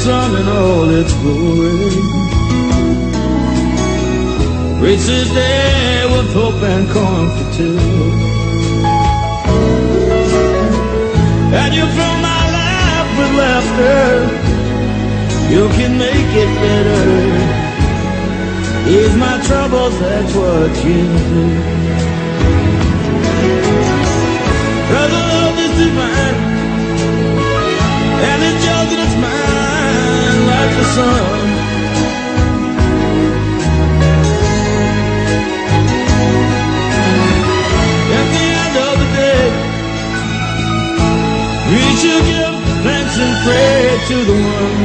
sun in all its glory. Great this day with hope and comfort too. And you fill my life with laughter. You can make it better. Ease my troubles, that's what you do. 'Cause the love is divine, and it's yours and it's mine, like the sun. At the end of the day, we should give thanks and pray to the one.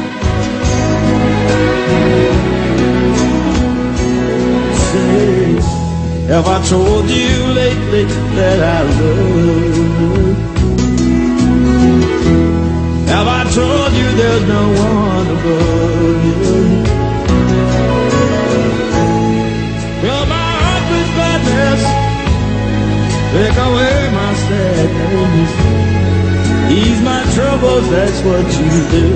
Say, have I told you lately that I love you? Have I told you there's no one above you? Fill my heart with gladness, take away my sadness, ease my troubles, that's what you do.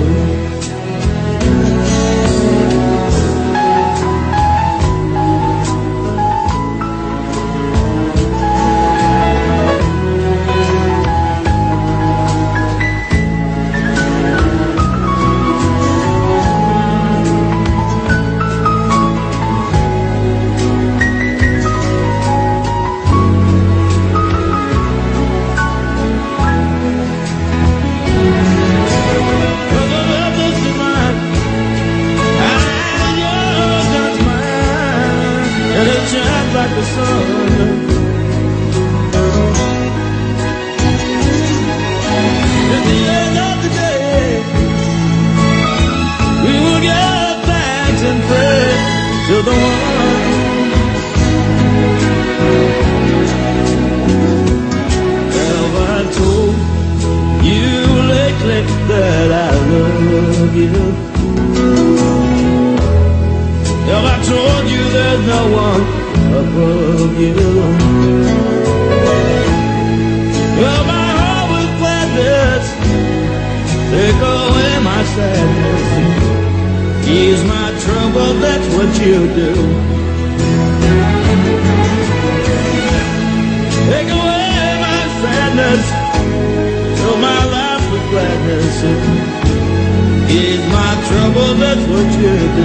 Like the sun. At the end of the day, we will give thanks and pray to the one. Have I told you lately that I love you? Have I told you there's no one above you? Fill my heart with gladness, take away my sadness, ease my trouble, that's what you do. Take away my sadness, fill my life with gladness, ease my trouble, that's what you do.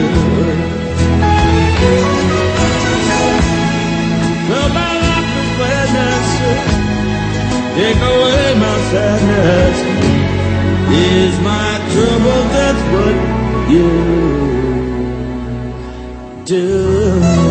Fill my life with gladness, take away my sadness, ease my trouble, that's what you do.